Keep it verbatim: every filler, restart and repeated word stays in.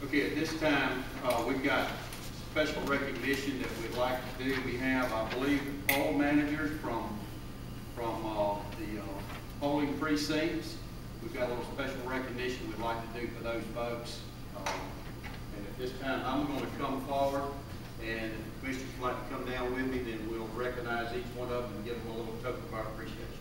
Okay, at this time, uh, we've got special recognition that we'd like to do. We have, I believe, poll managers from, from uh, the uh, polling precincts. We've got a little special recognition we'd like to do for those folks. Um, and at this time, I'm going to come forward, and if commissioners would like to come down with me, then we'll recognize each one of them and give them a little token of our appreciation.